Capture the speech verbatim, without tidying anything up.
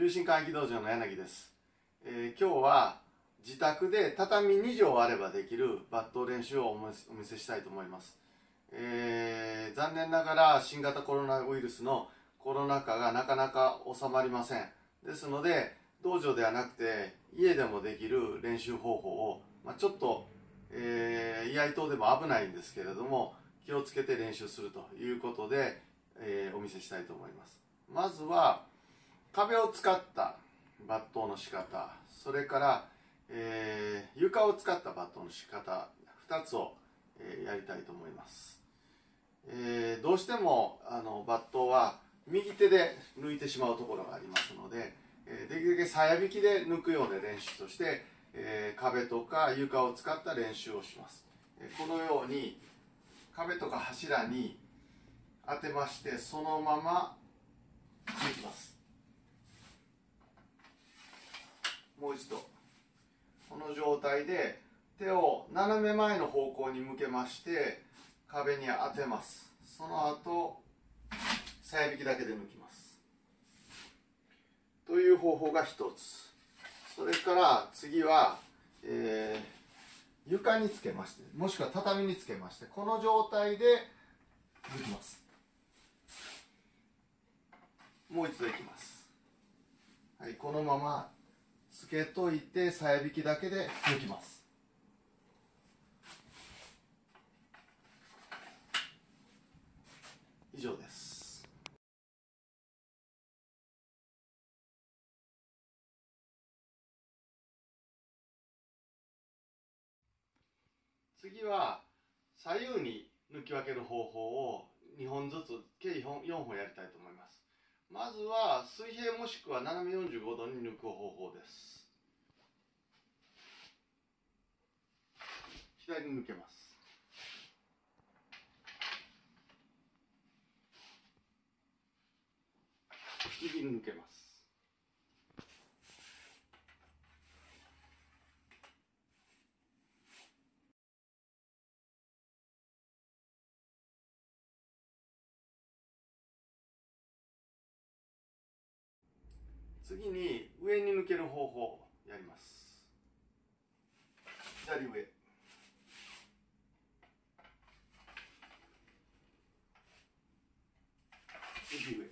龍神回帰道場の柳です、えー、今日は自宅で畳に畳あればできるバット練習をお見せしたいと思います、えー、残念ながら新型コロナウイルスのコロナ禍がなかなか収まりません。ですので道場ではなくて家でもできる練習方法を、まあ、ちょっと、えー、居合等でも危ないんですけれども気をつけて練習するということで、えー、お見せしたいと思います。まずは壁を使ったバットの仕方、それから、えー、床を使ったバットの仕方ふたつを、えー、やりたいと思います。えー、どうしてもあのバットは右手で抜いてしまうところがありますので、えー、できるだけさや引きで抜くような練習として、えー、壁とか床を使った練習をします。えー、このように壁とか柱に当てましてそのまま抜きます。もう一度この状態で手を斜め前の方向に向けまして壁に当てます。その後さや引きだけで抜きますという方法が一つ。それから次は、えー、床につけましてもしくは畳につけましてこの状態で抜きます。もう一度いきます。はい、このままつけといてさや引きだけで抜きます。以上です。次は左右に抜き分ける方法をにほんずつ計よんほんやりたいと思います。まずは水平もしくは斜めよんじゅうごどに抜く方法です。左に抜けます。右に抜けます。次に上に抜ける方法をやります。左上、右上、